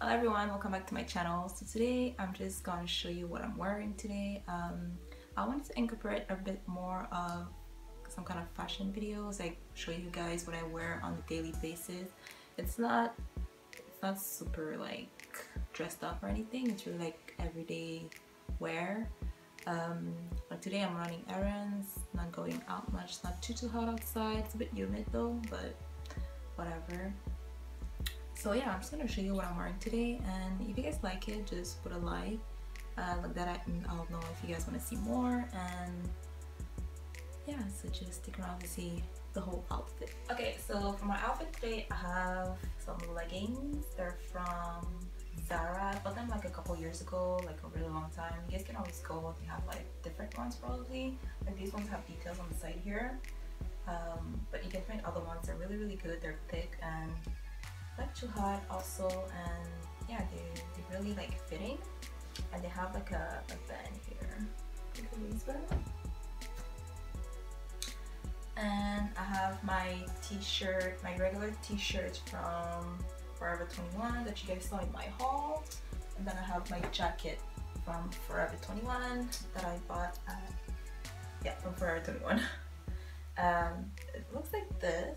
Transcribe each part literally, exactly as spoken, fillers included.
Hello everyone, welcome back to my channel. So today I'm just going to show you what I'm wearing today. Um, I wanted to incorporate a bit more of some kind of fashion videos, like show you guys what I wear on a daily basis. It's not, it's not super like dressed up or anything. It's really like everyday wear. Um, but today I'm running errands, not going out much. It's not too too hot outside. It's a bit humid though, but whatever. So yeah, I'm just gonna show you what I'm wearing today, and if you guys like it, just put a like. Uh, like that, I, I'll know if you guys want to see more. And yeah, so just stick around to see the whole outfit. Okay, so for my outfit today, I have some leggings. They're from Zara. I bought them like a couple years ago, like a really long time. You guys can always go. They have like different ones probably. Like these ones have details on the side here, um, but you can find other ones. They're really really good. They're thick and not too hot also, and yeah, they they really like fitting, and they have like a, a band here. And I have my t-shirt, my regular t-shirt from Forever twenty-one that you guys saw in my haul, and then I have my jacket from Forever twenty-one that I bought at, yeah, from Forever twenty-one. Um, it looks like this.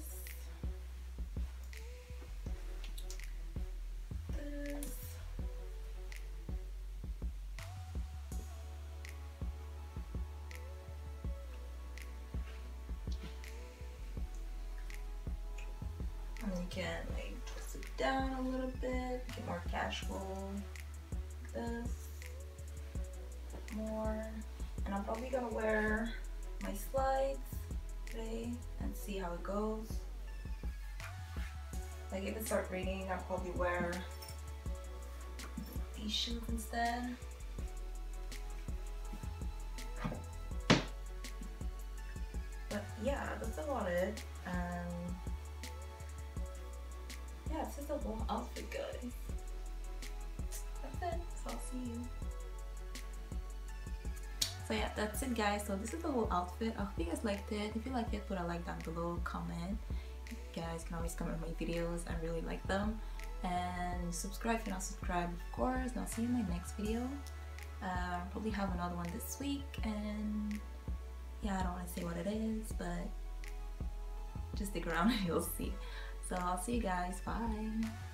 And then you can like twist it down a little bit, get more casual like this, more. And I'm probably gonna wear my slides today and see how it goes. Like if it starts raining, I'll probably wear these shoes instead. But yeah, that's about it. And yeah, this is the whole outfit, guys. That's it. So I'll see you. So yeah, that's it, guys. So this is the whole outfit. I hope you guys liked it. If you liked it, put a like down below, comment. You guys can always comment on my videos. I really like them. And subscribe if you're not subscribed, of course. And I'll see you in my next video. Uh, I'll probably have another one this week. And yeah, I don't want to say what it is, but just stick around and you'll see. So I'll see you guys. Bye.